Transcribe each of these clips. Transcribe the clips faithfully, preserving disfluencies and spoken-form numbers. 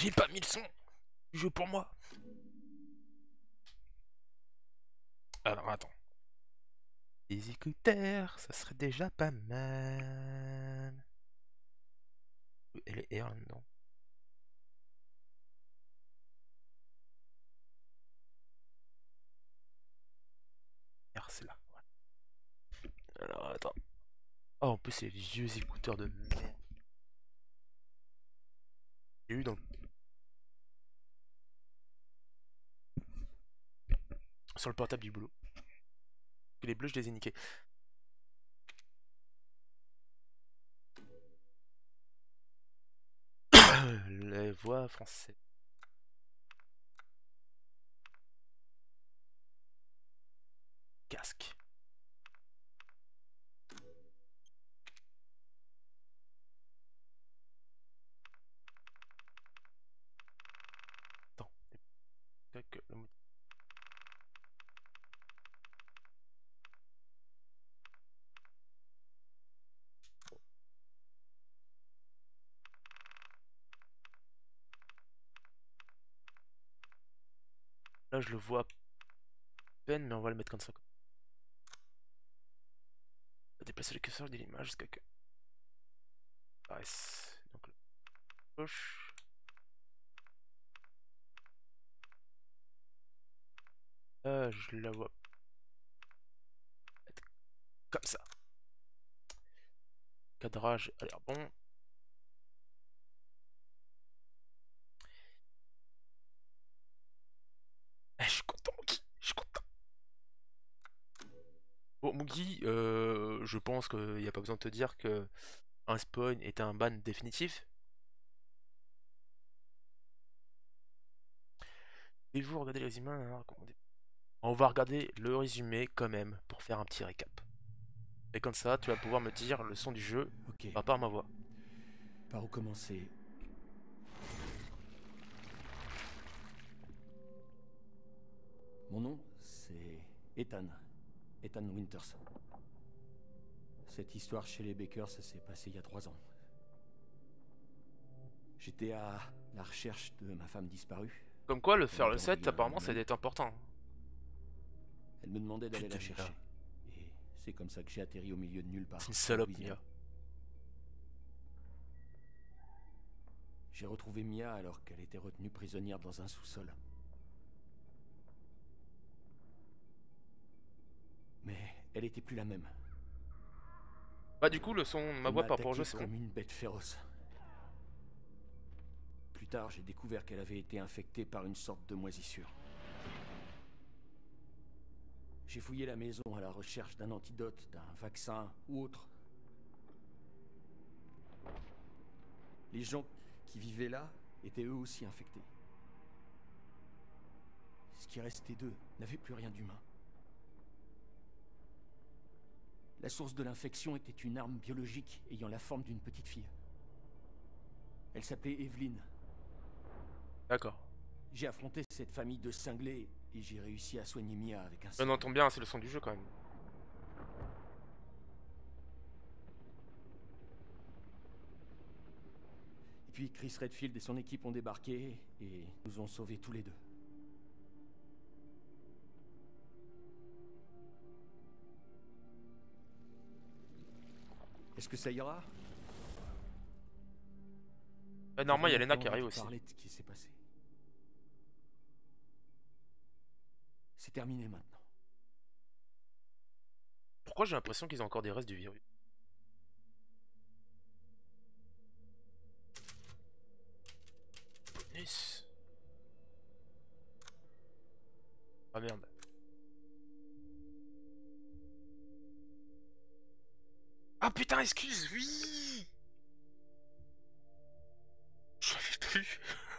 J'ai pas mis le son du jeu pour moi. Alors attends. Des écouteurs, ça serait déjà pas mal. Elle est air là-dedans. Air, c'est là. Ouais. Alors attends. Oh, en plus, c'est les vieux écouteurs de merde. J'ai eu dans sur le portable du boulot. Les bleus, je les ai niqués. Les voix françaises. Casque. Attends. Que le mot- Là, je le vois à peine, mais on va le mettre comme ça. On va déplacer le curseur de l'image jusqu'à que. Apparaisse. Donc, le gauche. Là, je la vois. Comme ça. Cadrage a l'air bon. Eh, je suis content, Mugi. Je suis content. Bon, Mugi, euh, je pense qu'il n'y a pas besoin de te dire que un spawn est un ban définitif. Et vous regardez les résumés, hein, recommandé. On va regarder le résumé quand même pour faire un petit récap. Et comme ça, tu vas pouvoir me dire le son du jeu Ok. par rapport à ma voix. Par où commencer? Mon nom, c'est Ethan. Ethan Winters. Cette histoire chez les Baker, ça s'est passé il y a trois ans. J'étais à la recherche de ma femme disparue. Comme quoi, le Elle faire le m'avait set, envoyé un apparemment, c'est email. d'être important. Elle me demandait d'aller la Putain, Mia. chercher. Et c'est comme ça que j'ai atterri au milieu de nulle C'est part, une en salope, Louisiane. Mia. J'ai retrouvé Mia alors qu'elle était retenue prisonnière dans un sous-sol. Mais elle était plus la même. Bah, du coup, le son de ma Elle voix m'a par rapport au jeu, attaqué c'est bon. comme une bête féroce. Plus tard, j'ai découvert qu'elle avait été infectée par une sorte de moisissure. J'ai fouillé la maison à la recherche d'un antidote, d'un vaccin ou autre. Les gens qui vivaient là étaient eux aussi infectés. Ce qui restait d'eux n'avait plus rien d'humain. La source de l'infection était une arme biologique ayant la forme d'une petite fille. Elle s'appelait Evelyn. D'accord. J'ai affronté cette famille de cinglés et j'ai réussi à soigner Mia avec un On sérum. entend bien, c'est le son du jeu quand même. Et puis Chris Redfield et son équipe ont débarqué et nous ont sauvés tous les deux. Est-ce que ça ira? Bah, normalement, il y a Faudrait Lena qui apprendre à arrive te aussi. parler de ce qui s'est passé. C'est terminé maintenant. Pourquoi j'ai l'impression qu'ils ont encore des restes du virus? Bonus. Ah merde. Ah putain, excuse, oui. Je l'avais plus.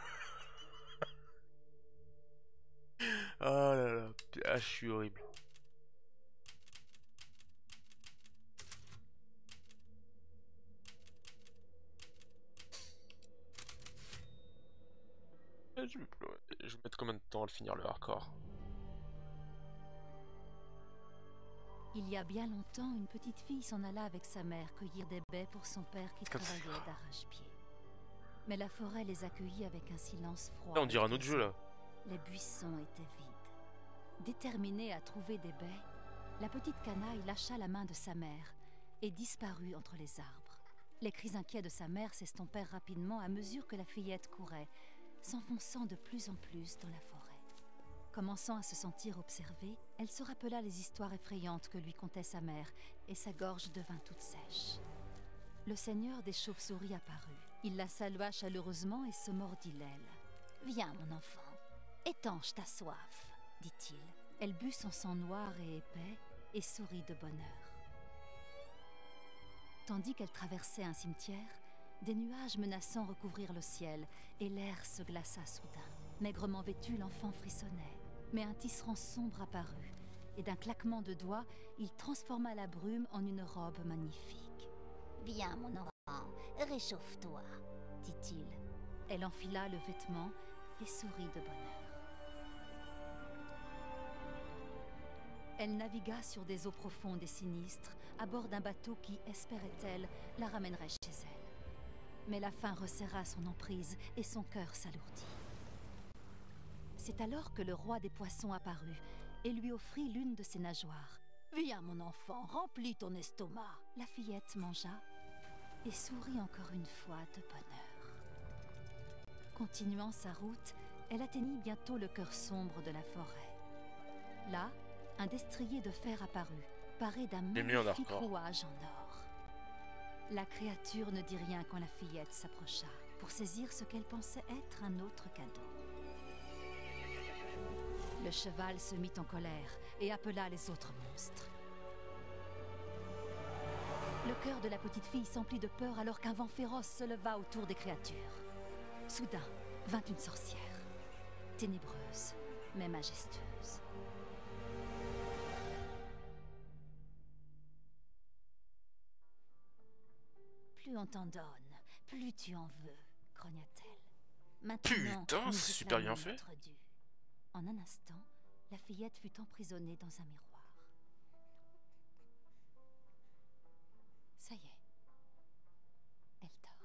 Oh là là. Ah, je suis horrible. Ah, Je vais, pleurer. Je vais mettre combien de temps à le finir le hardcore? Il y a bien longtemps, une petite fille s'en alla avec sa mère cueillir des baies pour son père qui Comme ça. travaillait d'arrache-pied. Mais la forêt les accueillit avec un silence froid. Là, on dirait et un autre jeu glacé. là. Les buissons étaient vides. Déterminée à trouver des baies, la petite canaille lâcha la main de sa mère et disparut entre les arbres. Les cris inquiets de sa mère s'estompèrent rapidement à mesure que la fillette courait, s'enfonçant de plus en plus dans la forêt. Commençant à se sentir observée, elle se rappela les histoires effrayantes que lui contait sa mère, et sa gorge devint toute sèche. Le seigneur des chauves-souris apparut. Il la salua chaleureusement et se mordit l'aile. « Viens, mon enfant, étanche ta soif, dit-il. Elle but son sang noir et épais et sourit de bonheur. Tandis qu'elle traversait un cimetière, des nuages menaçants recouvrirent le ciel et l'air se glaça soudain. Maigrement vêtu, l'enfant frissonnait, mais un tisserand sombre apparut, et d'un claquement de doigts, il transforma la brume en une robe magnifique. « Viens, mon enfant, réchauffe-toi, dit-il. Elle enfila le vêtement et sourit de bonheur. Elle navigua sur des eaux profondes et sinistres, à bord d'un bateau qui, espérait-elle, la ramènerait chez elle. Mais la faim resserra son emprise et son cœur s'alourdit. C'est alors que le roi des poissons apparut et lui offrit l'une de ses nageoires. « Viens, mon enfant, remplis ton estomac !» La fillette mangea et sourit encore une fois de bonheur. Continuant sa route, elle atteignit bientôt le cœur sombre de la forêt. Là, un destrier de fer apparut, paré d'un magnifique rouage en or. La créature ne dit rien quand la fillette s'approcha, pour saisir ce qu'elle pensait être un autre cadeau. Le cheval se mit en colère et appela les autres monstres. Le cœur de la petite fille s'emplit de peur alors qu'un vent féroce se leva autour des créatures. Soudain, vint une sorcière, ténébreuse, mais majestueuse. Plus on t'en donne, plus tu en veux, grogna-t-elle. Maintenant, Putain, nous c'est super bien réclamons fait. notre dû. En un instant, la fillette fut emprisonnée dans un miroir. Ça y est, elle dort.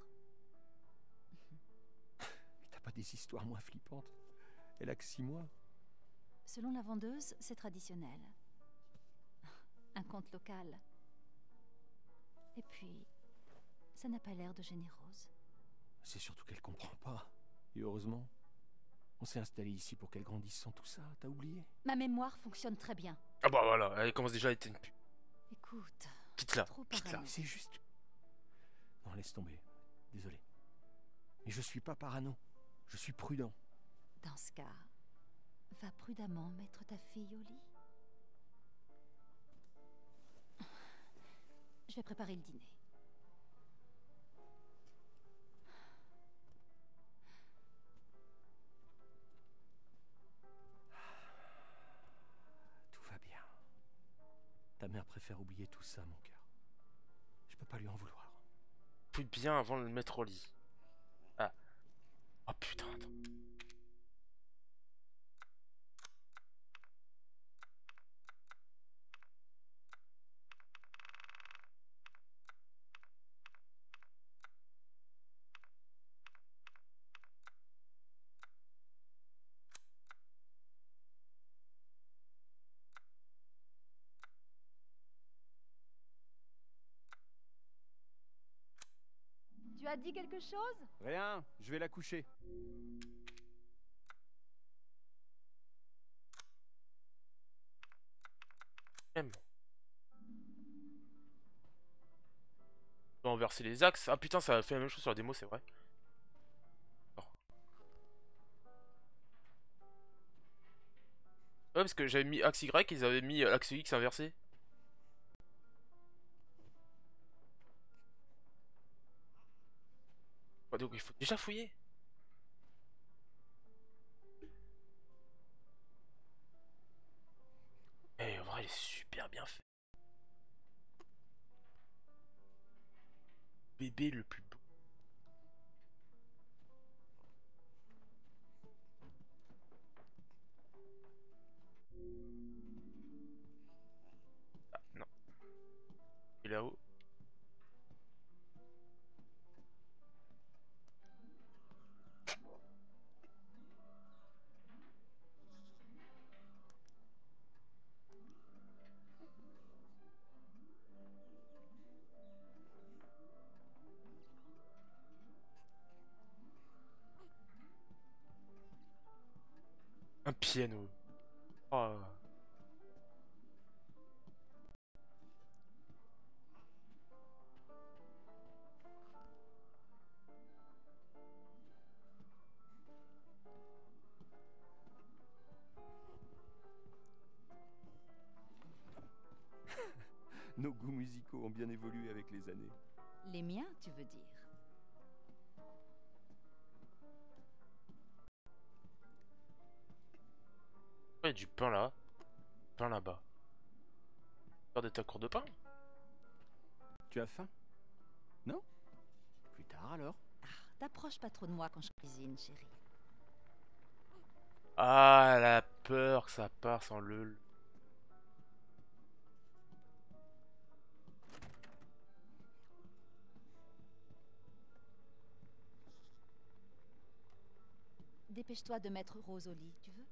Mais t'as pas des histoires moins flippantes? Elle a que six mois. Selon la vendeuse, c'est traditionnel. Un conte local. Et puis, ça n'a pas l'air de générose. C'est surtout qu'elle comprend pas. Et heureusement. On s'est installé ici pour qu'elle grandisse sans tout ça, t'as oublié? Ma mémoire fonctionne très bien. Ah bah voilà, elle commence déjà à être une pute. Écoute, Quitte-la, trop quitte-la. parano. C'est juste... Non, laisse tomber. Désolé. Mais je suis pas parano. Je suis prudent. Dans ce cas, va prudemment mettre ta fille au lit. Je vais préparer le dîner. Tout va bien. Ta mère préfère oublier tout ça, mon cœur. Je peux pas lui en vouloir. Plus bien avant de le mettre au lit. Ah. Oh putain, attends. Tu as dit quelque chose? Rien, je vais la coucher. Même. On peut renverser les axes. Ah putain, ça a fait la même chose sur la démo, c'est vrai. Oh. Ouais, parce que j'avais mis axe Y, ils avaient mis axe X inversé. Ouais, donc il faut déjà fouiller. Eh, en vrai, il est super bien fait. Bébé le plus beau. Ah, non. Et là-haut. piano. Oh. Nos goûts musicaux ont bien évolué avec les années. Les miens, tu veux dire? Il y a du pain là. Pain là-bas. Faire de ta cour de pain? Tu as faim? Non? Plus tard alors? Ah, t'approches pas trop de moi quand je cuisine, chérie. Ah, elle a peur que ça part sans le... Dépêche-toi de mettre Rose au lit, tu veux?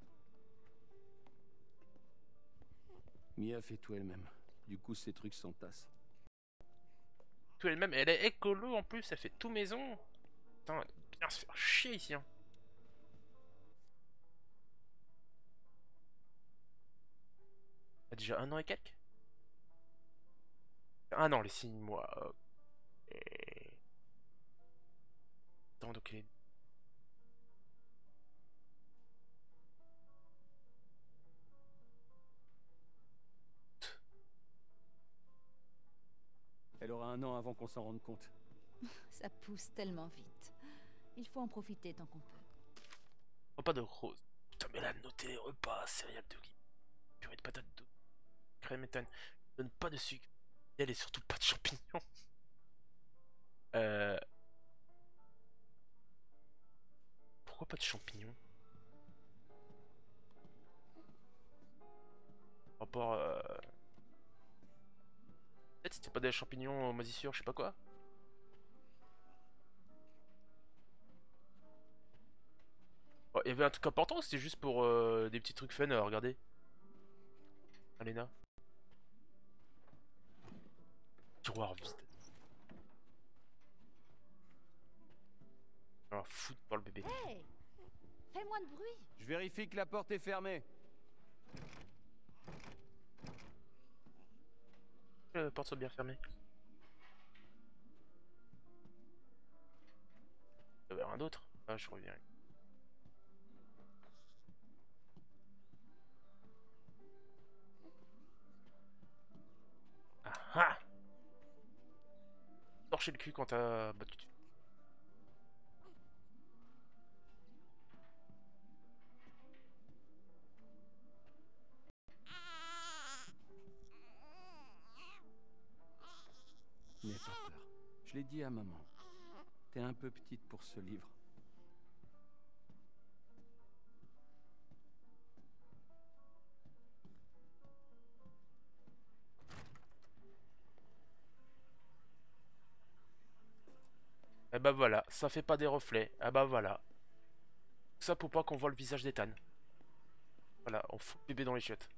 Mia fait tout elle-même. Du coup, ces trucs s'entassent. Tout elle-même, elle est écolo en plus, elle fait tout maison. Putain, elle doit bien se faire chier ici. Hein. Elle a déjà un an et quelques? Un an, les six mois. Ok. Attends, donc elle est... Elle aura un an avant qu'on s'en rende compte. Ça pousse tellement vite. Il faut en profiter tant qu'on peut. Repas de rose. Putain, mais elle a noté les repas, céréales de riz, purée de patates douces, crème éthane. Donne pas de sucre. Et elle est surtout pas de champignons. Euh... Pourquoi pas de champignons? Rapport... Euh... Peut-être c'était pas des champignons moisissures, je sais pas quoi. Oh, il y avait un truc important ou c'était juste pour euh, des petits trucs fun à regarder? Alena. Tiroir vide. Alors foutre par le bébé. Hey! Fais moins de bruit! Je vérifie que la porte est fermée. La porte soit bien fermée. Il y avait rien d'autre. Ah, je reviens. Ah ah! Torcher le cul quand t'as battu. N'aie pas peur. Je l'ai dit à maman. T'es un peu petite pour ce livre. Et bah voilà, ça fait pas des reflets. Ah bah voilà. Ça pour pas qu'on voit le visage d'Ethan. Voilà, on fout le bébé dans les chiottes.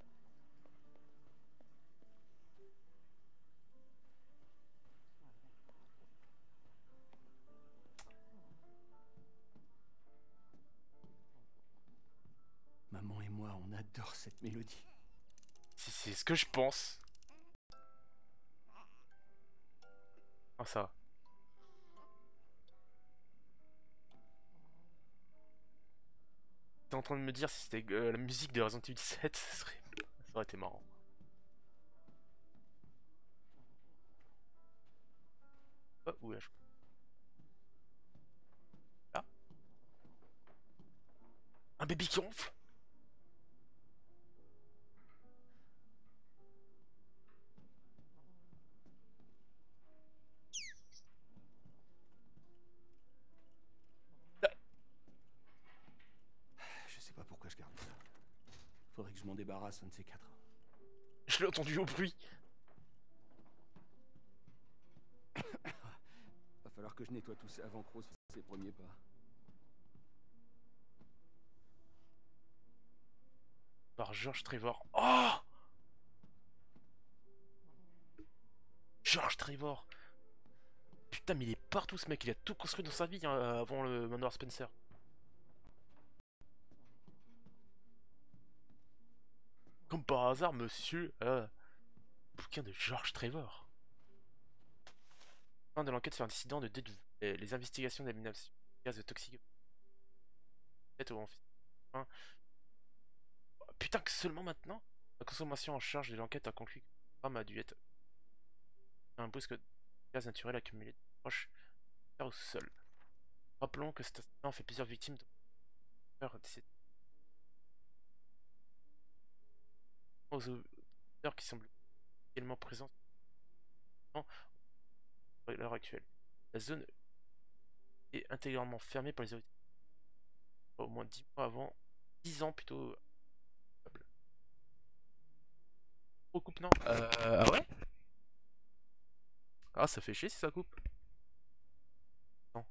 Maman et moi, on adore cette mélodie. Si c'est ce que je pense. Ah ça. T'es en train de me dire si c'était euh, la musique de Resident Evil sept, ça serait... ça aurait été marrant. Oh, où est-je? Là. Un bébé qui ronfle. Je sais pas pourquoi je garde ça. Faudrait que je m'en débarrasse, un de ces quatre. Je l'ai entendu au bruit. Va falloir que je nettoie tout ça avant que Rose fasse ses premiers pas. Par George Trevor. Oh! George Trevor. Putain, mais il est partout ce mec, il a tout construit dans sa vie hein, avant le Manoir Spencer. Comme par hasard, monsieur. Euh, bouquin de George Trevor. Fin de l'enquête sur un incident de Deadwood. Les, les investigations d'élimination de gaz toxiques. Hein. Putain, que seulement maintenant? La consommation en charge de l'enquête a conclu que le drame a dû être un brusque gaz naturel accumulé proche au sol. Rappelons que cet incident fait plusieurs victimes de aux auditeurs qui semblent également présents à l'heure actuelle. La zone est intégralement fermée par les autorités. Au moins dix mois avant, dix ans plutôt. Oh, coupe, non. Euh, ah ouais. Ah, ça fait chier si ça coupe. Non.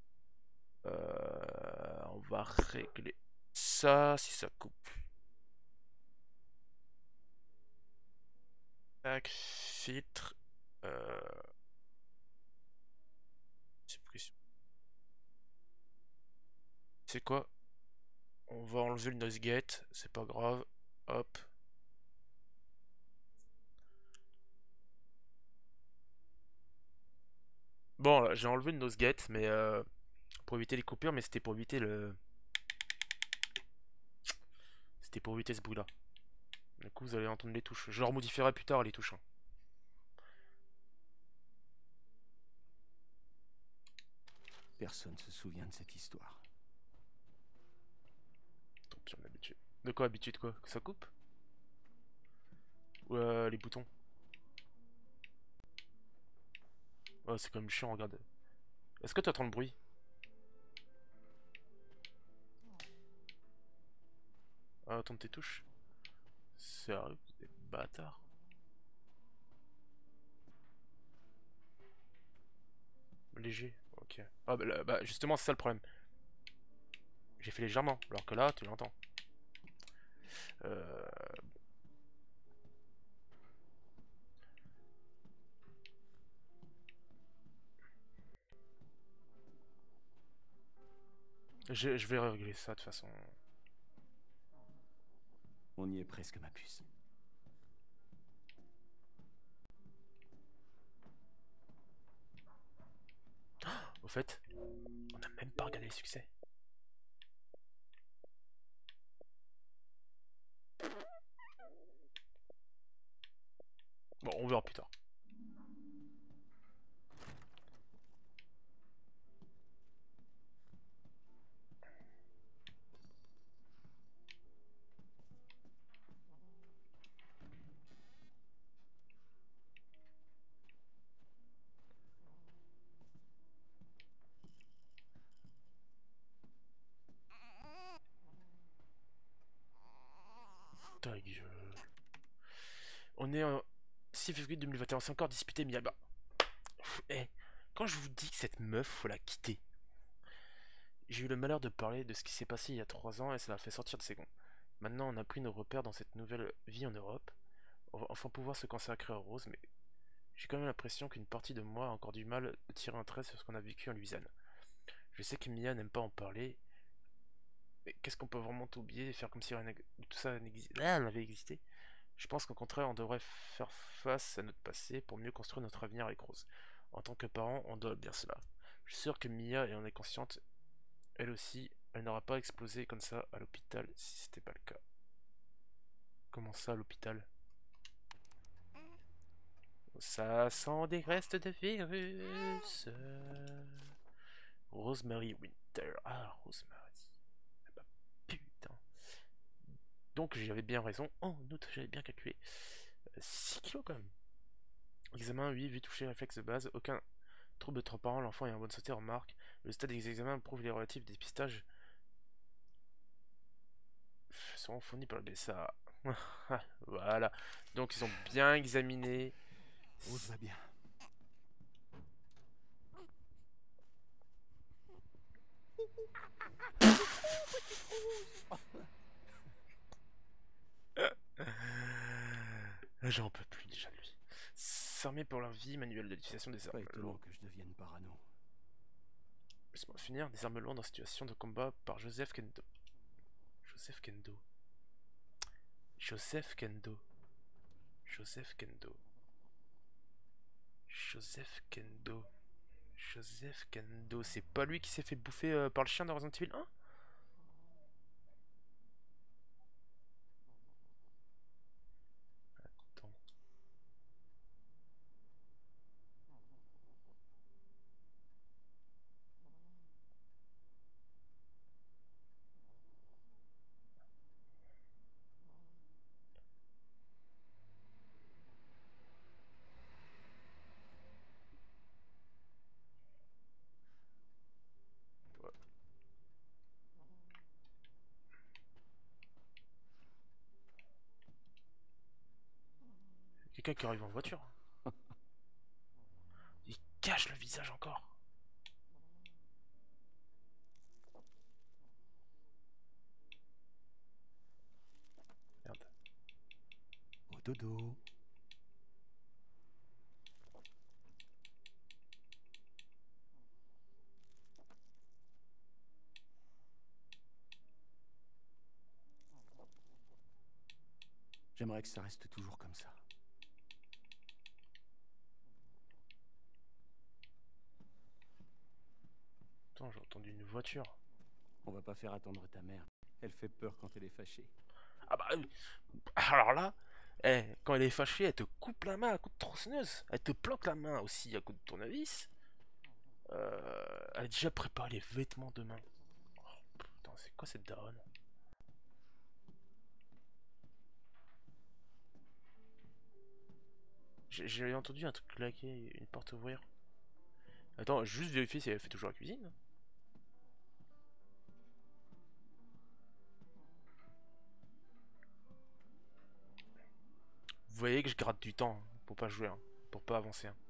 Euh, on va régler ça si ça coupe. Tac, filtre. Euh... Suppression. C'est quoi? On va enlever le noise gate, c'est pas grave. Hop. Bon, là, j'ai enlevé le noise gate, mais euh, pour éviter les coupures, mais c'était pour éviter le. C'était pour éviter ce bruit-là. Du coup, vous allez entendre les touches. Je leur modifierai plus tard les touches. Hein. Personne se souvient de cette histoire. Tant pis, on est habitué. De quoi habitué de quoi? Que ça coupe? Ou euh, les boutons? Ouais, c'est quand même chiant, regarde. Est-ce que tu entends le bruit? Ah, attends tes touches. Sérieux, des bâtards. Léger, ok. Ah bah, là, bah justement c'est ça le problème. J'ai fait légèrement, alors que là tu l'entends. Euh... Je, je vais régler ça de toute façon. On y est presque, ma puce. Au fait, on n'a même pas regardé les succès. Bon, on verra plus tard. Ta gueule. On est en six février deux mille vingt et un, c'est encore disputé Miyaba. Eh, quand je vous dis que cette meuf, faut la quitter. J'ai eu le malheur de parler de ce qui s'est passé il y a trois ans et ça l'a fait sortir de ses gonds. Maintenant, on a pris nos repères dans cette nouvelle vie en Europe. On va enfin pouvoir se consacrer à Rose, mais j'ai quand même l'impression qu'une partie de moi a encore du mal à tirer un trait sur ce qu'on a vécu en Louisiane. Je sais que Mia n'aime pas en parler, mais qu'est-ce qu'on peut vraiment oublier et faire comme si rien tout ça n'avait existé? Je pense qu'au contraire, on devrait faire face à notre passé pour mieux construire notre avenir avec Rose. En tant que parents, on doit bien cela. Je suis sûr que Mia en est consciente, elle aussi, elle n'aura pas explosé comme ça à l'hôpital si c'était pas le cas. Comment ça à l'hôpital? Ça sent des restes de virus. Rosemary Winter. Ah, Rosemary. Ah bah, putain. Donc j'avais bien raison. En outre, j'avais bien calculé. six kilos quand même. Examen, oui, vu toucher réflexe de base. Aucun trouble temporel, l'enfant est en bonne santé, remarque. Le stade des examens prouve les relatifs dépistages seront fournis par le B S A. Voilà. Donc ils ont bien examiné. Rose va bien. J'en peux plus déjà de lui. S'armer pour leur vie, manuel de l'utilisation des armes. Pas étonnant que je devienne parano. Laisse-moi finir. Des armes lourdes en situation de combat par Joseph Kendo. Joseph Kendo. Joseph Kendo. Joseph Kendo. Joseph Kendo. Joseph Kendo. C'est pas lui qui s'est fait bouffer euh, par le chien dans Resident Evil un? Attends. Quelqu'un qui arrive en voiture. Il cache le visage encore. Merde. Au dodo. J'aimerais que ça reste toujours comme ça. Attends, j'ai entendu une voiture. On va pas faire attendre ta mère. Elle fait peur quand elle est fâchée. Ah bah oui. Alors là, eh, quand elle est fâchée, elle te coupe la main à coup de tronçonneuse. Elle te plante la main aussi à coup de tournevis. Euh, elle a déjà préparé les vêtements demain. Oh, putain, c'est quoi cette daronne? J'ai entendu un truc claquer, une porte ouvrir. Attends, juste vérifier si elle fait toujours la cuisine. Vous voyez que je gratte du temps hein, pour pas jouer, hein, pour pas avancer. Hein.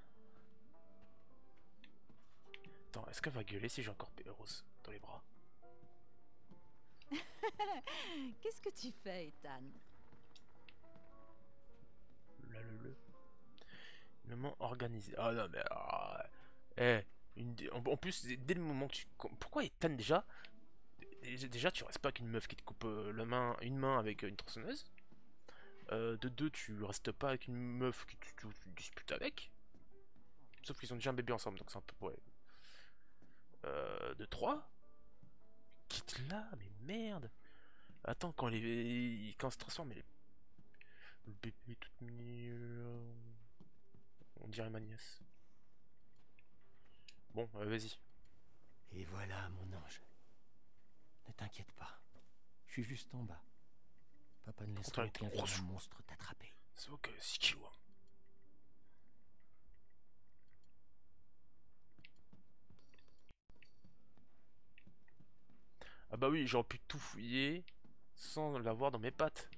Attends, est-ce qu'elle va gueuler si j'ai encore Rose dans les bras? Qu'est-ce que tu fais, Ethan? Là, le le. Moment organisé. Ah non, mais. Ah, eh, une, en, en plus, dès le moment que tu. Pourquoi Ethan déjà? Déjà, tu restes pas qu'une meuf qui te coupe euh, la main, une main avec euh, une tronçonneuse. Euh, de deux, tu restes pas avec une meuf que tu, tu, tu disputes avec. Sauf qu'ils ont déjà un bébé ensemble, donc c'est un peu. Ouais. Euh, de trois. Quitte là, mais merde. Attends, quand les. Quand elle se transforme, elle est. Le bébé est tout mignon. On dirait ma nièce. Bon, euh, vas-y. Et voilà, mon ange. Ne t'inquiète pas. Je suis juste en bas. Papa ne laissera aucun vilain monstre t'attraper. C'est ok, six kilos. Hein. Ah bah oui, j'aurais pu tout fouiller sans l'avoir dans mes pattes.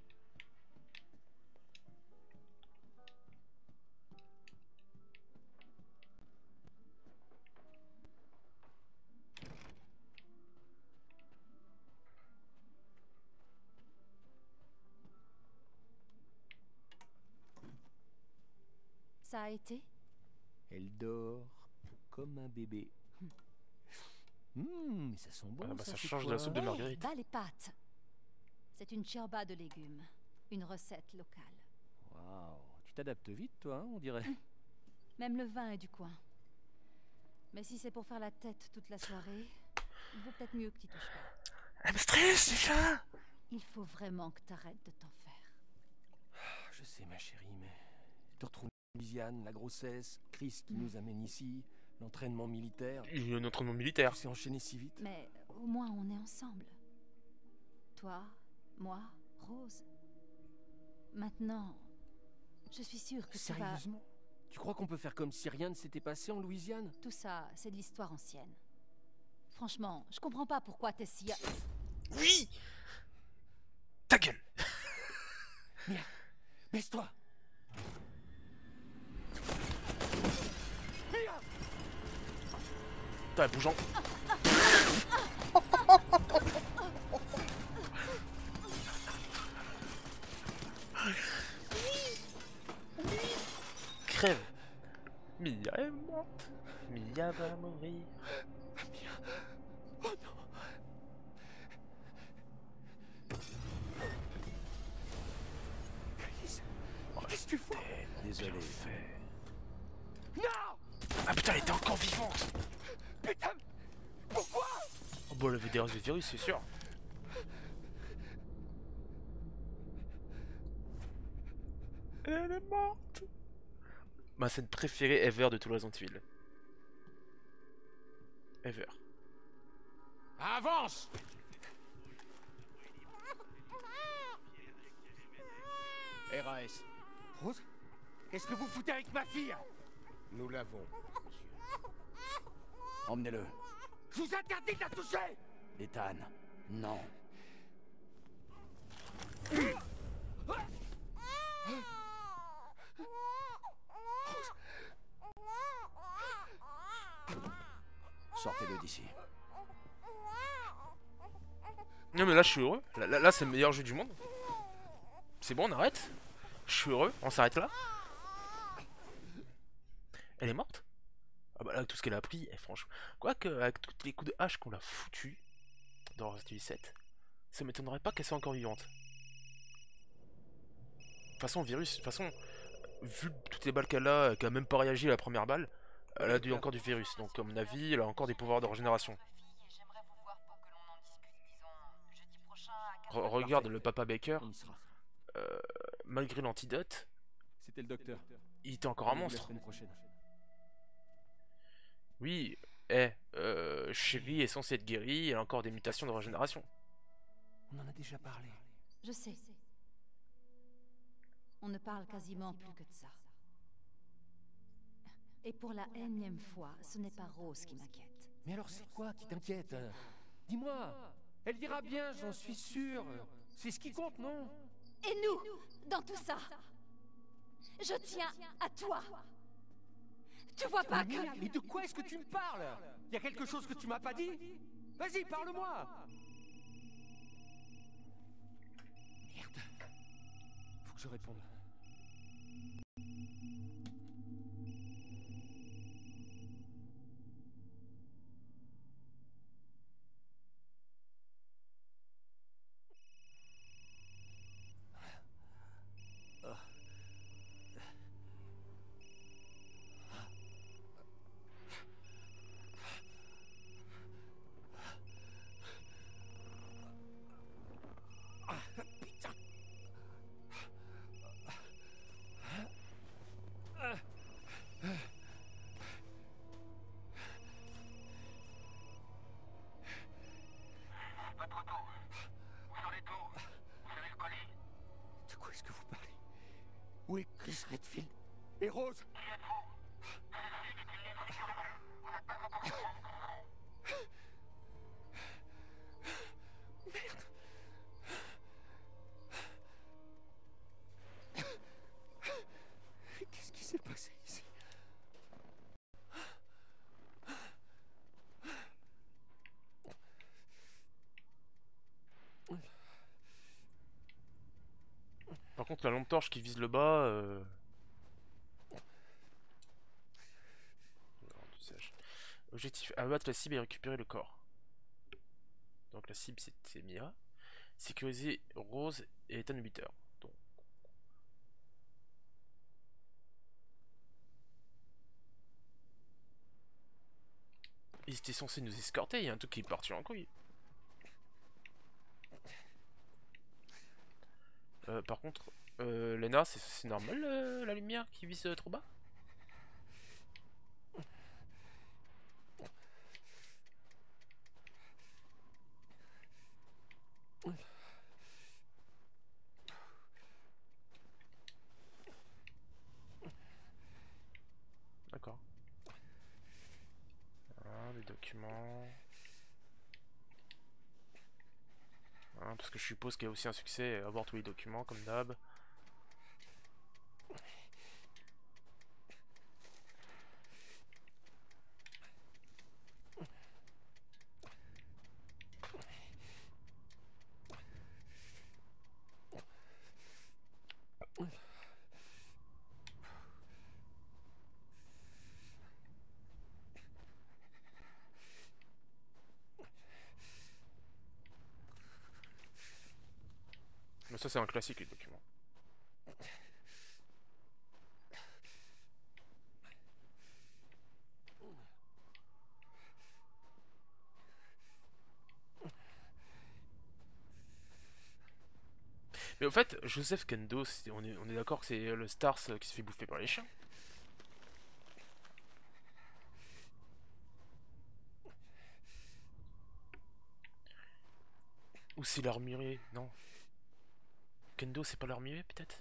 Ça a été? Elle dort comme un bébé. Hum, mais ça sent bon. Ah bah ça, ça c'est change quoi? de la soupe de Hey, marguerite. bas les pâtes. C'est une ciorba de légumes. Une recette locale. Waouh, tu t'adaptes vite, toi, hein, on dirait. Même le vin est du coin. Mais si c'est pour faire la tête toute la soirée, il vaut peut-être mieux que tu touches pas. Elle me stresse déjà. Il faut vraiment que t'arrêtes de t'en faire. Je sais, ma chérie, mais te retrouver en Louisiane, la grossesse, Chris qui nous amène ici, l'entraînement militaire. Il y a un entraînement militaire. Tout s'est enchaîné si vite. Mais au moins on est ensemble. Toi, moi, Rose. Maintenant, je suis sûre que tu vas... Sérieusement? Tu crois qu'on peut faire comme si rien ne s'était passé en Louisiane? Tout ça, c'est de l'histoire ancienne. Franchement, je comprends pas pourquoi t'es si... Oui. Ta gueule. Mia, baisse-toi. Mia! T'as bougeant. Crève. Mia est morte. Mia va mourir. Mia. Oh non. que tu fous? Désolé. Désolé. Fait. Non! Ah putain, elle était encore vivante. Putain! Pourquoi? Oh bah, elle avait des restes de virus, c'est sûr. Elle est morte. Ma scène préférée ever de tout Resident Evil. Ever. Avance! R A S. Rose? Qu'est-ce que vous foutez avec ma fille? Nous l'avons. Emmenez-le. Je vous interdis de la toucher! Ethan, non. Sortez-le d'ici. Non mais là je suis heureux. Là, là, là, c'est le meilleur jeu du monde. C'est bon, on arrête. Je suis heureux, on s'arrête là. Elle est morte? Ah bah là, tout ce qu'elle a pris, eh, franchement. Quoique, avec tous les coups de hache qu'on l'a foutu dans Resident Evil sept, ça m'étonnerait pas qu'elle soit encore vivante. De toute façon, virus, de toute façon, vu toutes les balles qu'elle a, qu'elle a même pas réagi à la première balle, elle a dû encore du virus. Donc, à mon avis, elle a encore des pouvoirs de régénération. Re- regarde le papa Baker, On y sera. euh, malgré l'antidote, C'était le docteur. il était encore un Rendez-vous monstre. La semaine prochaine. Oui, eh, euh, Chérie est censée être guérie, elle a encore des mutations de régénération. On en a déjà parlé. Je sais. On ne parle quasiment plus que de ça. Et pour la énième fois, ce n'est pas Rose qui m'inquiète. Mais alors c'est quoi qui t'inquiète? Dis-moi. Elle ira bien, j'en suis sûr. C'est ce qui compte, non? Et nous, dans tout ça, je tiens à toi. Tu vois pas Mais, que... mais de quoi est-ce que tu me parles? Y a quelque chose que tu m'as pas dit? Vas-y, parle-moi. Merde. Faut que je réponde. Votre auto. Où sont les taux? Vous avez le colis? De quoi est-ce que vous parlez? Où est Chris Redfield? Et Rose? Qui êtes-vous? Ceci est une ligne sécuritaire. Vous n'êtes pas encore sur Merde. Qu'est-ce qui s'est passé ici? Par contre, la lampe torche qui vise le bas. Euh... Objectif, abattre la cible et récupérer le corps. Donc la cible c'est Mia. Sécuriser Rose et Ethan huit heures. Donc. Ils étaient censés nous escorter, il y a un truc qui est parti en couille. Euh, par contre, euh, Lena, c'est normal euh, la lumière qui vise euh, trop bas? D'accord. Ah, des documents. Hein, parce que je suppose qu'il y a aussi un succès à avoir tous les documents comme d'hab. Mais ça c'est un classique les documents. Mais au fait, Joseph Kendo, c'est- on est, on est d'accord que c'est le Stars euh, qui se fait bouffer par les chiens. Ou c'est l'armurier? Non. Kendo, c'est pas l'armurier, peut-être?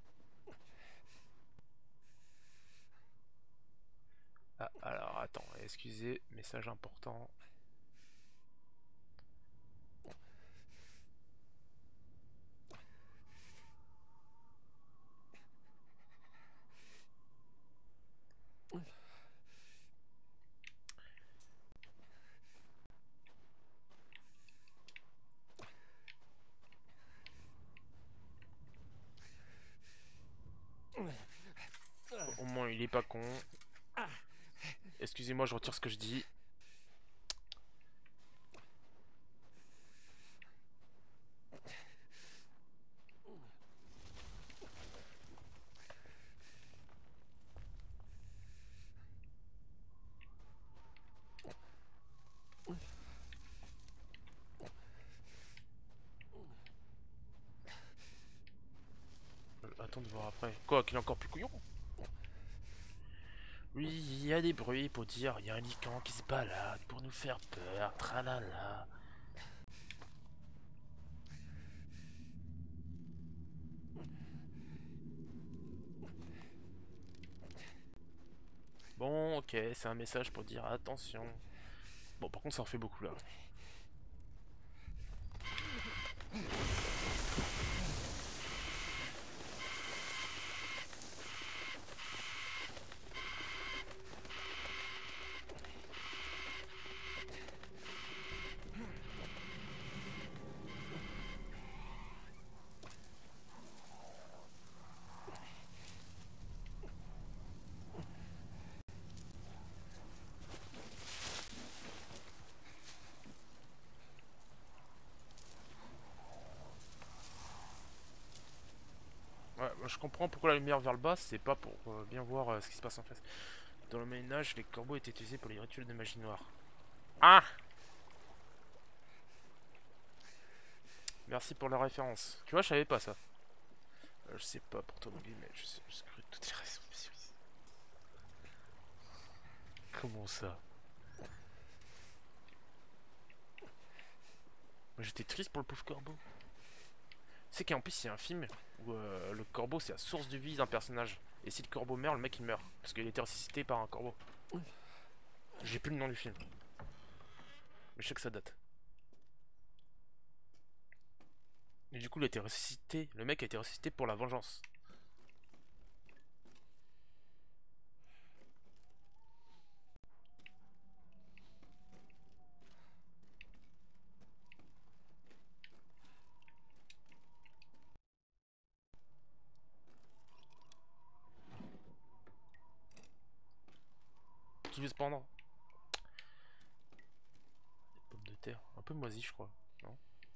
Ah, alors, attends, excusez, message important. Au moins, il est pas con. Excusez-moi, je retire ce que je dis. Euh, Attends de voir après. Quoi, qu'il est encore plus couillon? Oui, il y a des bruits pour dire il y a un Lycan qui se balade pour nous faire peur, tralala. Bon, ok, c'est un message pour dire attention. Bon, par contre, ça en fait beaucoup là. Ouais, moi, je comprends pourquoi la lumière vers le bas, c'est pas pour euh, bien voir euh, ce qui se passe en face. Dans le Moyen-Âge, les corbeaux étaient utilisés pour les rituels de magie noire. Ah! Merci pour la référence. Tu vois, je savais pas ça. Euh, je sais pas pour toi, mon gars, mais je sais je sais que toutes les raisons. Comment ça? Moi, j'étais triste pour le pauvre corbeau. C'est qu'en plus, il y a un film où euh, le corbeau, c'est la source de vie d'un personnage. Et si le corbeau meurt, le mec il meurt. Parce qu'il a été ressuscité par un corbeau. J'ai plus le nom du film. Mais je sais que ça date. Et du coup, il a été ressuscité. Le mec a été ressuscité pour la vengeance. Qui veut se pendre? Des pommes de terre. Un peu moisies, je crois. Non?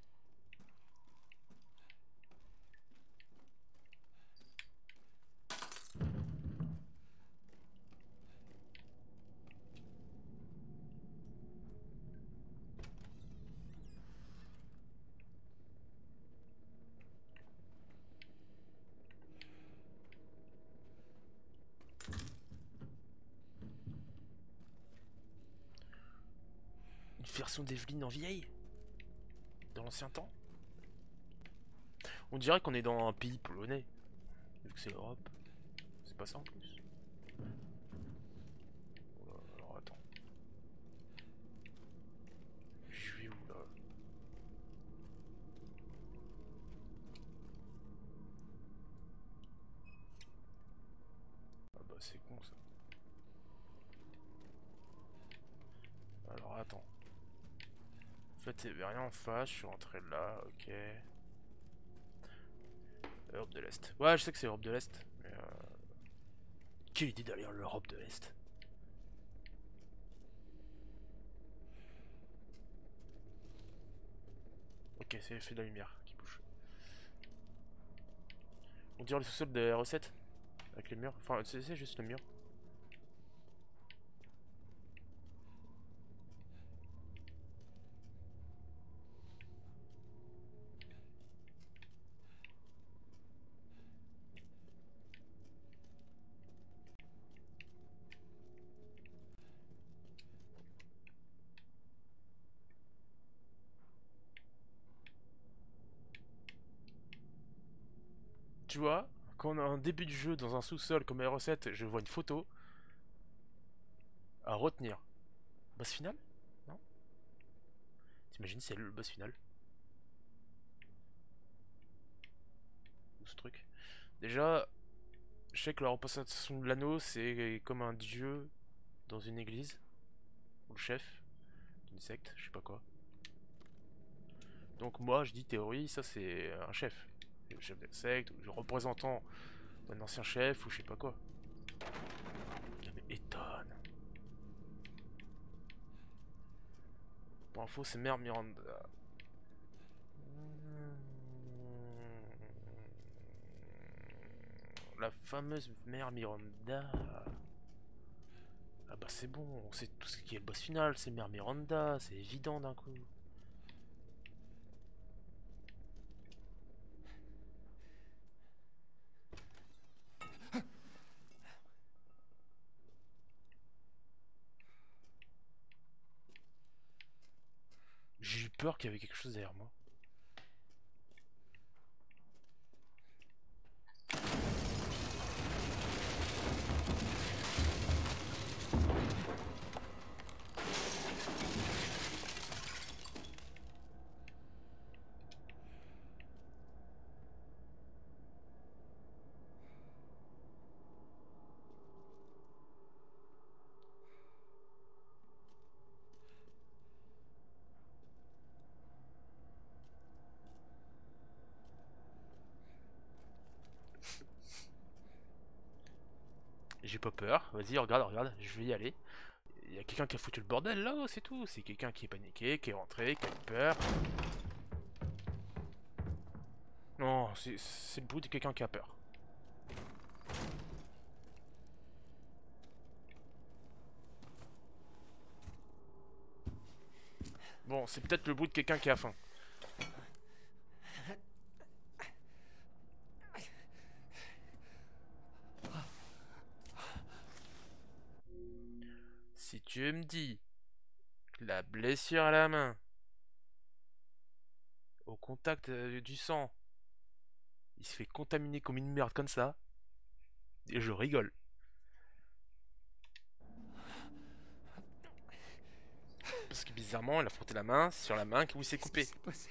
Une version d'Evelyn en vieille? Dans l'ancien temps? On dirait qu'on est dans un pays polonais. Vu que c'est l'Europe. C'est pas ça en plus. Alors attends. Je vais où là? Ah bah c'est con ça. Alors attends. En fait, il y avait rien en face, je suis rentré là, ok. Europe de l'Est. Ouais, je sais que c'est Europe de l'Est, mais euh... quelle idée d'aller en Europe de l'Est. Ok, c'est l'effet de la lumière qui bouge. On dirait le sous-sol des recettes avec les murs. Enfin, c'est juste le mur. tu vois, quand on a un début du jeu dans un sous-sol comme R E sept, je vois une photo à retenir. Boss final? Non? T'imagines si c'est le boss final? Ou ce truc. Déjà, je sais que la représentation de l'anneau, c'est comme un dieu dans une église. Ou le chef d'une secte, je sais pas quoi. Donc moi, je dis théorie, ça c'est un chef. Le chef de la secte, ou le représentant d'un ancien chef, ou je sais pas quoi. Mais étonne. Pour info, c'est Mère Miranda. La fameuse Mère Miranda. Ah bah c'est bon, on sait tout ce qui est le boss final, c'est Mère Miranda, c'est évident d'un coup. J'ai eu peur qu'il y avait quelque chose derrière moi. J'ai pas peur, vas-y regarde, regarde, je vais y aller. Il y a quelqu'un qui a foutu le bordel là, c'est tout. C'est quelqu'un qui est paniqué, qui est rentré, qui a eu peur. Non, c'est le bruit de quelqu'un qui a peur. Bon, c'est peut-être le bruit de quelqu'un qui a faim. Si tu me dis que la blessure à la main, au contact euh, du sang, il se fait contaminer comme une merde comme ça, et je rigole. Parce que bizarrement, il a frotté la main sur la main où il s'est coupé.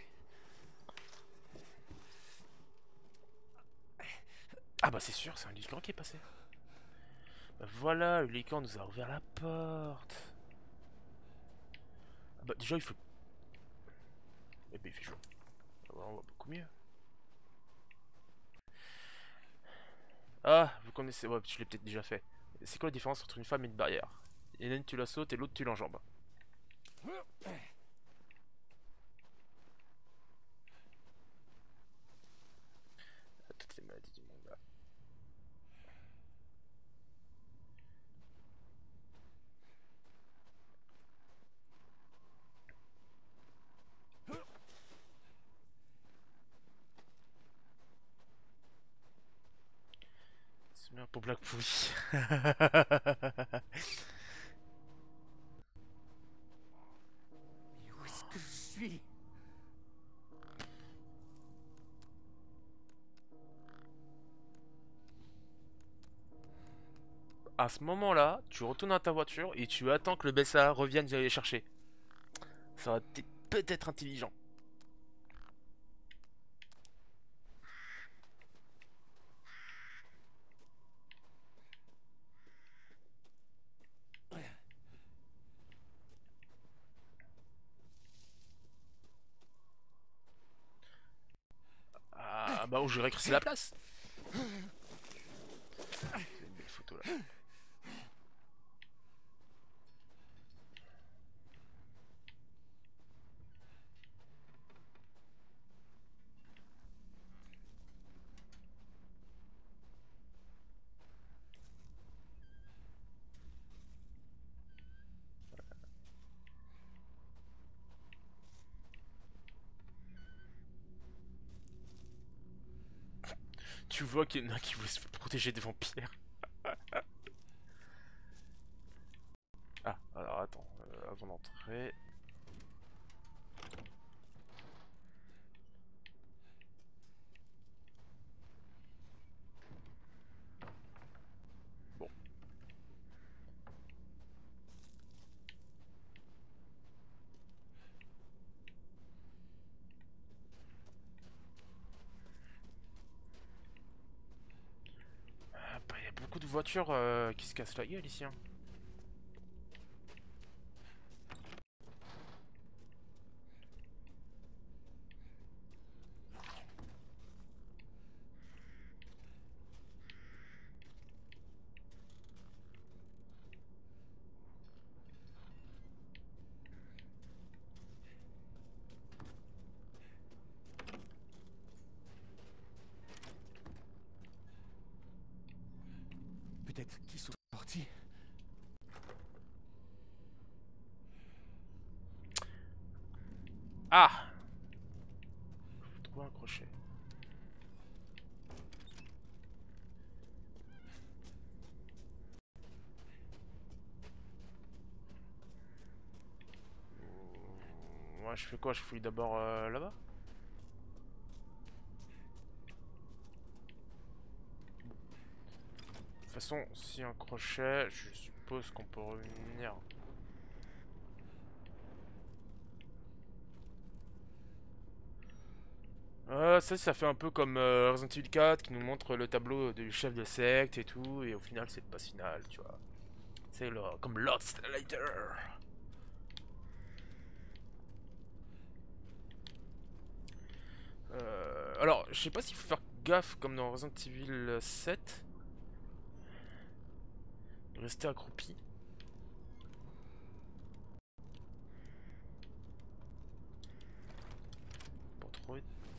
Ah bah c'est sûr, c'est un licorne qui est passé. Bah voilà, le licorne nous a ouvert la porte. Ah bah déjà il faut... Eh bah il fait jour. Alors, on voit beaucoup mieux. Ah, vous connaissez... Ouais, je l'ai peut-être déjà fait. C'est quoi la différence entre une femme et une barrière? Il y en a une tu la sautes et l'autre tu l'enjambes. Toutes les maladies du monde là. C'est bien pour Black Pouille. Mais où est-ce que je suis? À ce moment-là, tu retournes à ta voiture et tu attends que le B S A revienne aller chercher. Ça aurait été peut-être intelligent. Ah bah oh, j'aurais cru que c'est la place. C'est une belle photo là. Tu vois qu'il y en a qui voulaient se protéger des vampires. Ah, alors attends, euh, avant d'entrer... voiture euh, qui se casse la gueule ici. Hein. Peut-être qu'ils sont sortis. Ah! Faut trouver un crochet. Moi je fais quoi? Je fouille d'abord euh, là-bas? De toute façon, si un crochet, je suppose qu'on peut revenir. Euh, ça, ça fait un peu comme euh, Resident Evil quatre qui nous montre le tableau du chef de secte et tout, et au final, c'est pas final, tu vois. C'est comme Lord Slater. Euh, alors, je sais pas s'il faut faire gaffe comme dans Resident Evil sept. Rester accroupi. Pour trouver.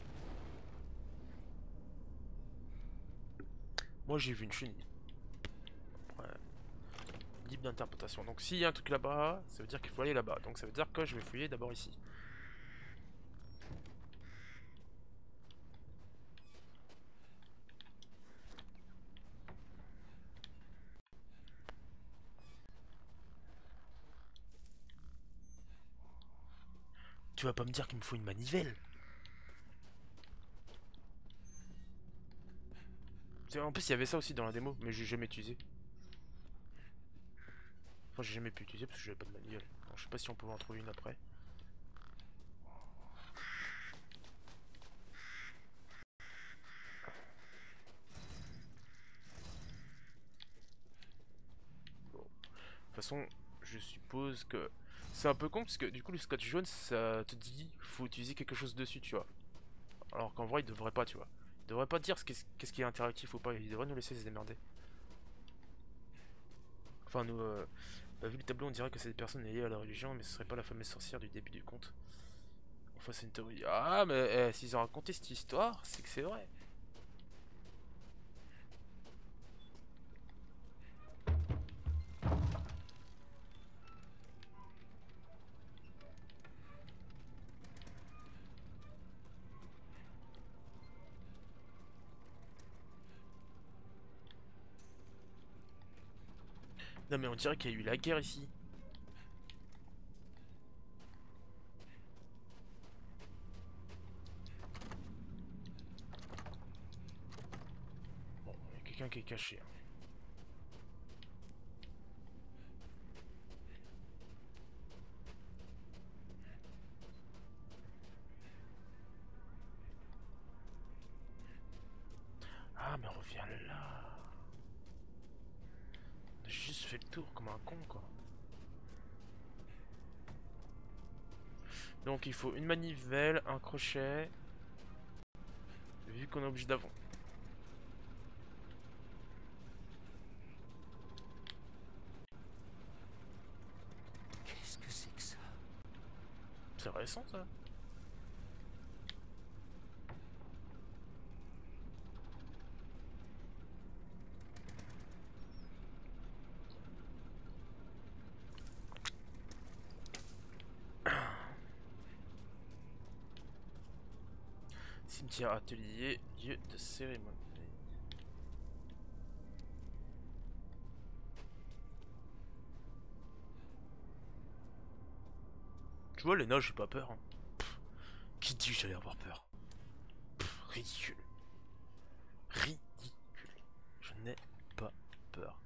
Moi j'ai vu une chenille. Ouais. Libre d'interprétation. Donc s'il y a un truc là-bas, ça veut dire qu'il faut aller là-bas. Donc ça veut dire que je vais fouiller d'abord ici. Tu vas pas me dire qu'il me faut une manivelle? En plus il y avait ça aussi dans la démo, mais j'ai jamais utilisé. Enfin j'ai jamais pu utiliser parce que j'avais pas de manivelle. Alors, je sais pas si on pouvait en trouver une après. Bon. De toute façon, je suppose que c'est un peu con parce que du coup le scotch jaune ça te dit faut utiliser quelque chose dessus, tu vois. Alors qu'en vrai il devrait pas, tu vois. Il devrait pas dire qu'est-ce -ce qui est interactif ou pas, il devrait nous laisser se démerder. Enfin nous, euh, bah, vu le tableau on dirait que c'est des personnes liées à la religion, mais ce serait pas la fameuse sorcière du début du conte. Enfin c'est une théorie. Ah mais eh, s'ils ont raconté cette histoire, c'est que c'est vrai. Non mais on dirait qu'il y a eu la guerre ici. Bon, il y a quelqu'un qui est caché. Hein. Ah mais reviens là. J'ai juste fait le tour comme un con quoi. Donc il faut une manivelle, un crochet. Vu qu'on est obligé d'avant. Qu'est-ce que c'est que ça? C'est récent ça. Cimetière, atelier, lieu de cérémonie. Tu vois, Léna, j'ai pas peur. Hein. Pff, qui dit que j'allais avoir peur? Pff, ridicule. Ridicule. Je n'ai pas peur.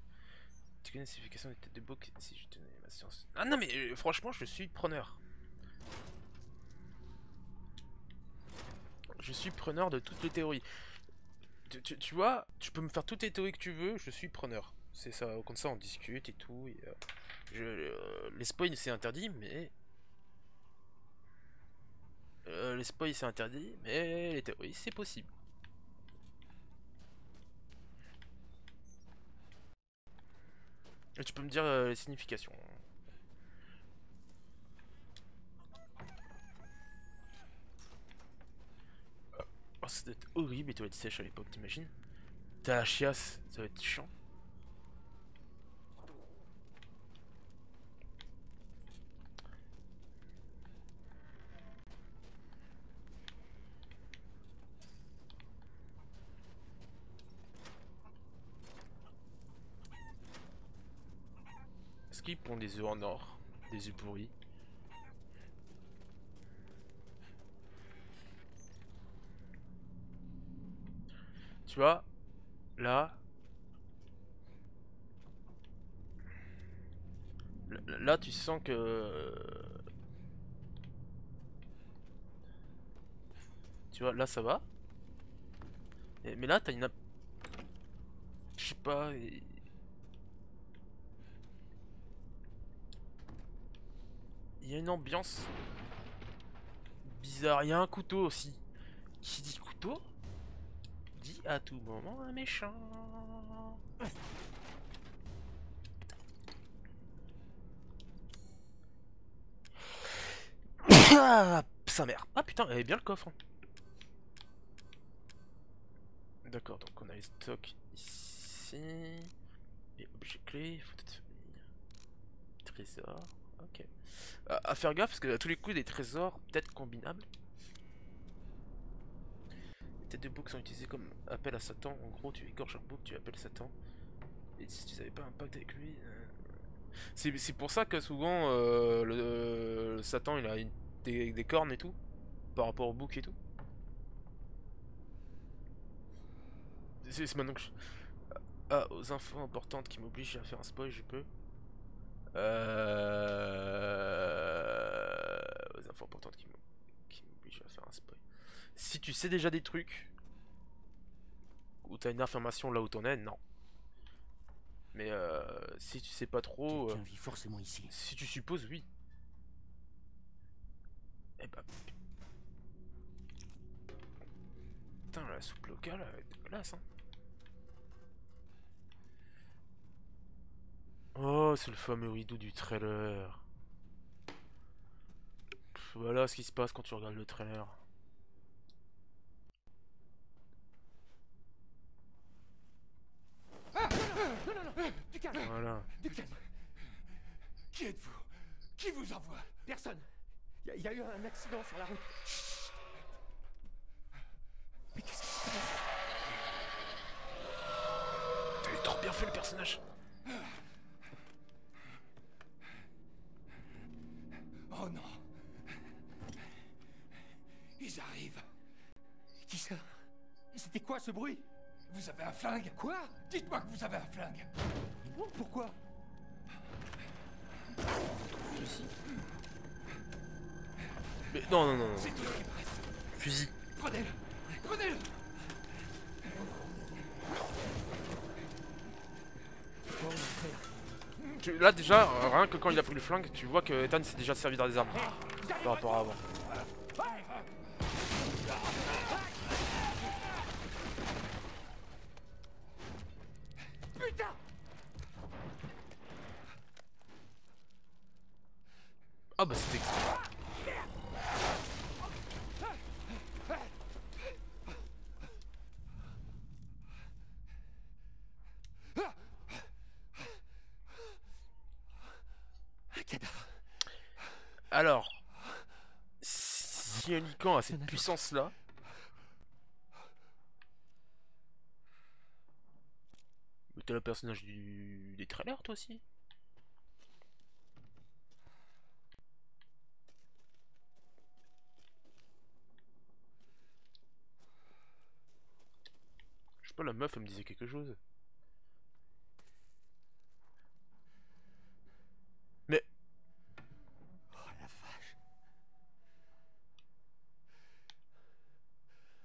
Tu connais la signification des têtes de bouc si je tenais ma science. Ah non mais euh, franchement je suis preneur. Je suis preneur de toutes les théories. Tu, tu, tu vois, tu peux me faire toutes les théories que tu veux, je suis preneur. C'est ça, comme ça on discute et tout. Et, euh, je, euh, les spoils c'est interdit, mais... Euh, les spoils c'est interdit, mais les théories c'est possible. Et tu peux me dire euh, les significations. Oh, ça doit être horrible les toilettes sèches à l'époque, t'imagines? T'as la chiasse, ça va être chiant. Est-ce qu'ils pondent des œufs en or? Des œufs pourris? Tu vois, là... Là, tu sens que... Tu vois, là, ça va. Mais, mais là, t'as une... Je sais pas... Et... Il y a une ambiance... bizarre. Il y a un couteau aussi. Qui dit couteau dit à tout moment un méchant. Ah, sa mère. Ah putain, elle est bien le coffre. Hein. D'accord, donc on a les stocks ici. Et objet clé, photo de famille. Trésor. Ok. Euh, à faire gaffe parce que à tous les coups des trésors peut-être combinables. Les têtes de bouc sont utilisées comme appel à Satan. En gros, tu égorges un bouc, tu appelles Satan. Et si tu savais pas un pacte avec lui. Euh... C'est pour ça que souvent euh, le, le Satan il a une, des, des cornes et tout. Par rapport au bouc et tout. C'est maintenant que je... Ah, aux infos importantes qui m'obligent à faire un spoil, je peux. Euh... Aux infos importantes qui m'obligent à faire un spoil. Si tu sais déjà des trucs, ou t'as une information là où t'en es, non. Mais euh, si tu sais pas trop... Quelqu'un euh, vit forcément ici. Si tu supposes, oui. Eh bah... Putain, la soupe locale, elle est dégueulasse, hein. Oh, c'est le fameux rideau du trailer. Pff, voilà ce qui se passe quand tu regardes le trailer. Ah non, non, non, du calme. Voilà. Du calme. Qui êtes-vous? Qui vous envoie? Personne. Il y, y a eu un accident sur la route. Chut. Mais qu'est-ce qui se passe? T'as trop bien fait le personnage. Oh non. Ils arrivent. Qui ça? C'était quoi ce bruit? Vous avez un flingue? Quoi? Dites-moi que vous avez un flingue. Pourquoi? Fusil. Mais non, non, non, non. C'est tout ce qui me reste. Fusil. Prenez-le. Prenez-le. Tu- Là déjà, euh, rien que quand il a pris le flingue, tu vois que Ethan s'est déjà servi dans des armes. Par rapport à avant. Putain! Ah bah c'était exprès. Un cadavre. Alors, si un Lycan a cette puissance là, t'es le personnage du... des trailers toi aussi. Je sais pas, la meuf elle me disait quelque chose. Mais... Oh la vache.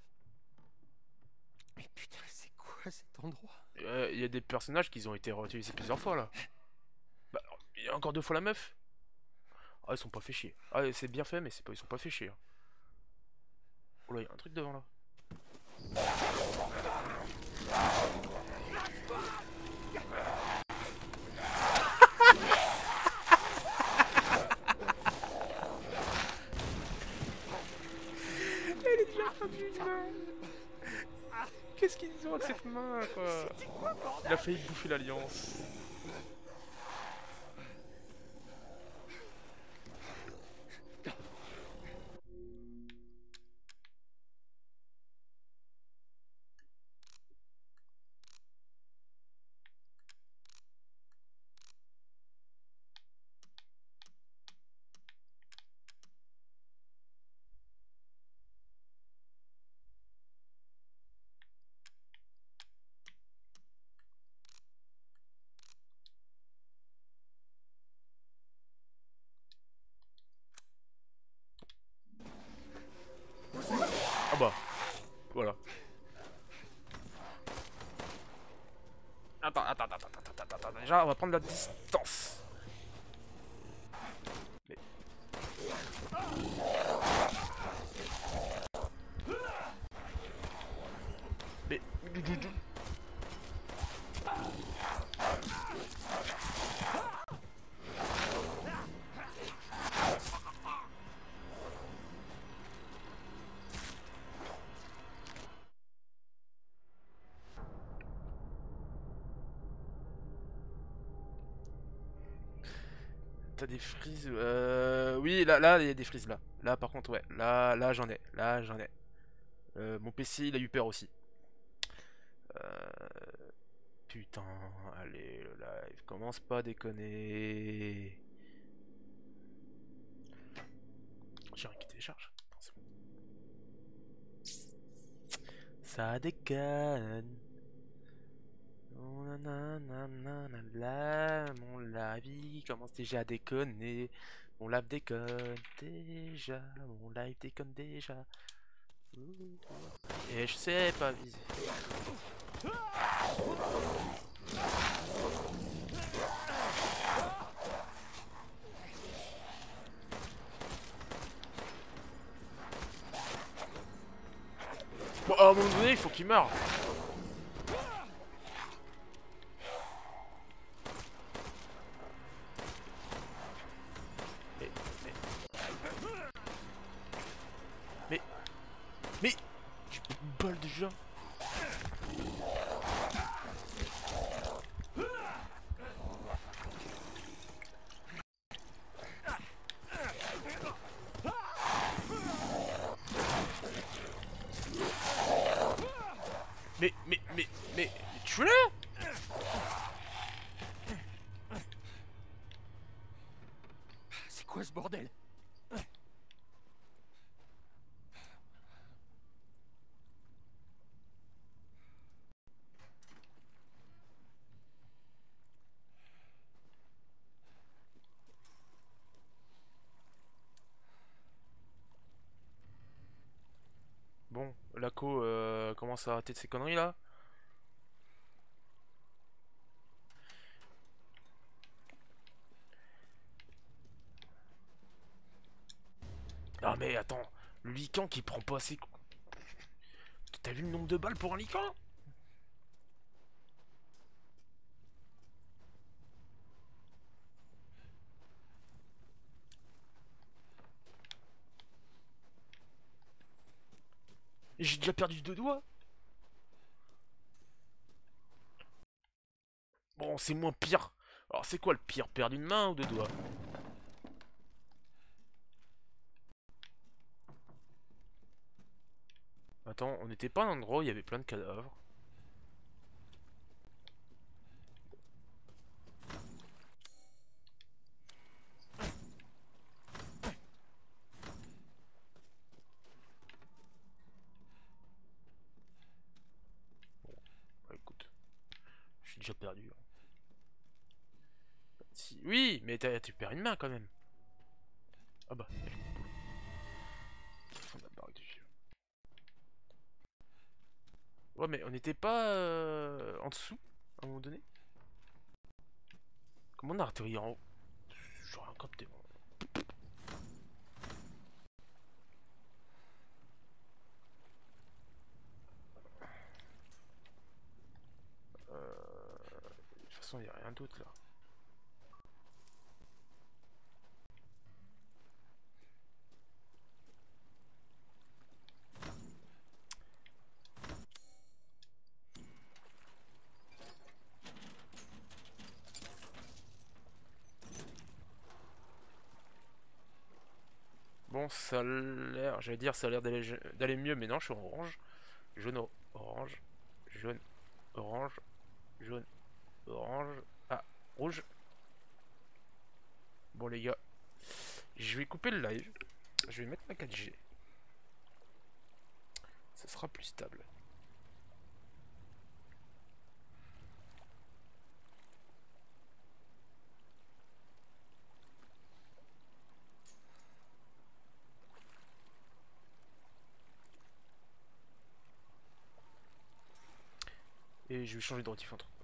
quoi cet endroit? Il euh, y a des personnages qui ont été réutilisés plusieurs fois là. Bah, il y a encore deux fois la meuf. Ah, ils sont pas fait chier. Ah, c'est bien fait, mais c'est pas, ils sont pas fait chier. Oh là, il y a un truc devant là. Elle est déjà perdue une main. Qu'est-ce qu'ils ont avec cette main quoi? Il a failli bouffer l'alliance. Ah bah, voilà. Attends, attends, attends, attends, attends, attends, déjà on va prendre la distance. Mais... Mais... T'as des frises... Euh... Oui, là, là, il y a des frises, là. Là, par contre, ouais. Là, là, j'en ai. Là, j'en ai. Euh, mon P C, il a eu peur aussi. Euh... Putain, allez, le live. Commence pas à déconner. J'ai rien qui télécharge. Non, c'est bon. Ça déconne. Oh, nanana, là, mon live il commence déjà à déconner. Mon live déconne déjà. Mon live déconne déjà. Et je sais pas viser. Bon, à un moment donné, il faut qu'il meure. Mais, mais, mais, mais, tu peux me balle déjà. Mais, mais, mais, mais, tu l'as? C'est quoi ce bordel? Bon, Laco euh, commence à arrêter de ses conneries là. Ah mais attends, le Lycan qui prend pas assez... T'as vu le nombre de balles pour un Lycan? J'ai déjà perdu deux doigts. Bon, c'est moins pire. Alors c'est quoi le pire? Perdre une main ou deux doigts? Attends, on n'était pas à un endroit où il y avait plein de cadavres. Bon, bah, écoute, je suis déjà perdu. Hein. Si... Oui, mais tu perds une main quand même. Ah bah, il y a le boulot. Fond de la baraque du jeu. Ouais, Ouais, mais on n'était pas euh, en dessous à un moment donné. Comment on a atterri en haut? J'aurais rien capté. Moi. Euh... De toute façon, il n'y a rien d'autre là. Bon, ça a l'air, j'allais dire ça a l'air d'aller d'aller mieux, mais non, je suis en orange. Jaune, orange, jaune, orange, jaune, orange. Ah, rouge. Bon les gars, je vais couper le live. Je vais mettre ma quatre G. Ça sera plus stable. Et je vais changer de rentifentre.